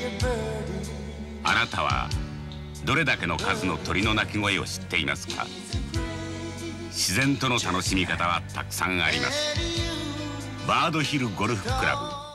あなたはどれだけの数の鳥の鳴き声を知っていますか？自然との楽しみ方はたくさんあります。バードヒルゴルフクラブ